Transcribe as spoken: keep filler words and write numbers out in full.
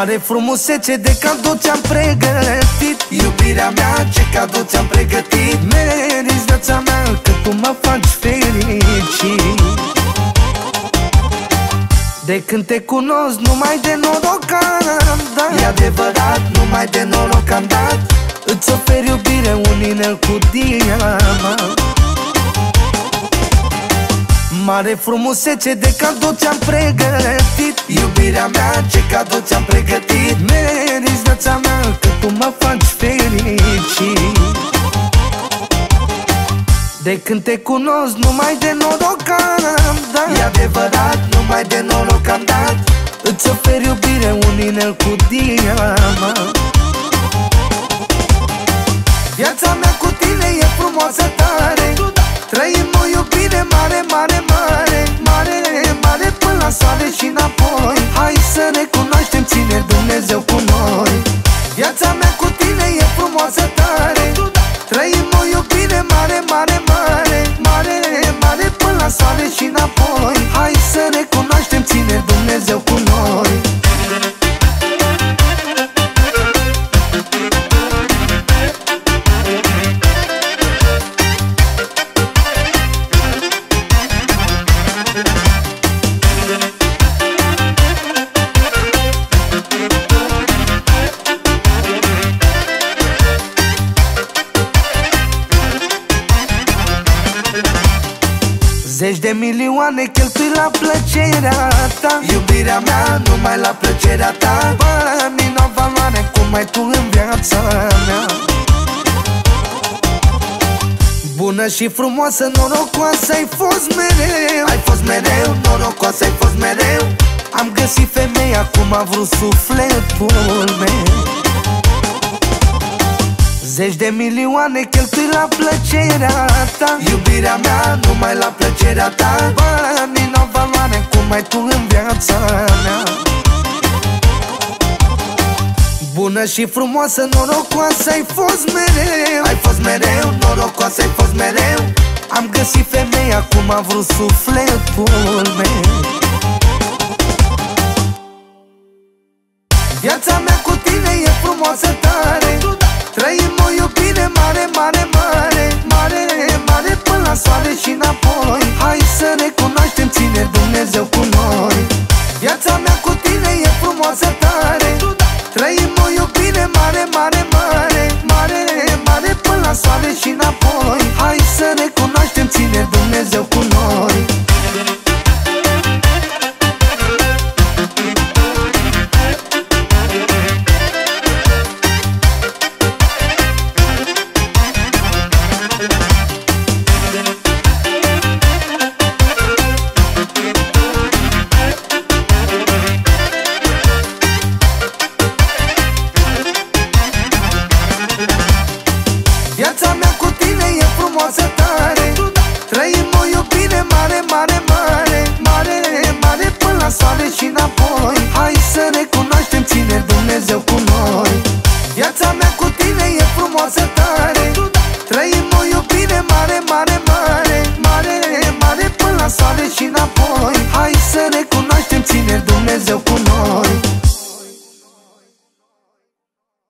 Mare frumusețe de cadou ți-am pregătit. Iubirea mea, ce cadou ți-am pregătit. Meriți viața mea, că tu mă faci fericit. De când te cunosc, numai de noroc am dat. E adevărat, numai de noroc am dat. Îți ofer iubire, un inel cu diamant. Mare frumusețe de cadou ți-am pregătit. Iubirea mea, ce cadou ți-am pregătit. Meriți viața mea, că tu mă faci fericit. De când te cunosc, numai de noroc am dat. E adevărat, numai de noroc am dat. Îți ofer iubire, un inel cu diamant. Viața mea cu tine e frumoasă tare. Trăim o iubire mare, mare, mare, mare, mare, până la soare și înapoi. Hai să recunoaștem, ține Dumnezeu cu noi. Viața mea cu tine e frumoasă tare. Trăim o iubire mare, mare, mare, mare, mare, până la soare și înapoi. Hai să recunoaștem, ține Dumnezeu cu noi. Zeci de milioane cheltui la plăcerea ta. Iubirea mea, numai la plăcerea ta. Banii n-au valoare cum ai tu în viața mea. Bună și frumoasă, norocoasă ai fost mereu. Ai fost mereu, norocoasă ai fost mereu. Am găsit femeia cum a vrut sufletul meu. Zeci de milioane cheltui la plăcerea ta. Iubirea mea, numai la plăcerea ta. Banii n-au valoare cum ai tu în viața mea. Bună și frumoasă, norocoasă ai fost mereu. Ai fost mereu, norocoasă ai fost mereu. Am găsit femeia cum a vrut sufletul meu. Viața mea cu tine e frumoasă tare. Trăim o iubire mare, mare, mare, mare, mare, până la soare și înapoi. Hai să recunoaștem, ține Dumnezeu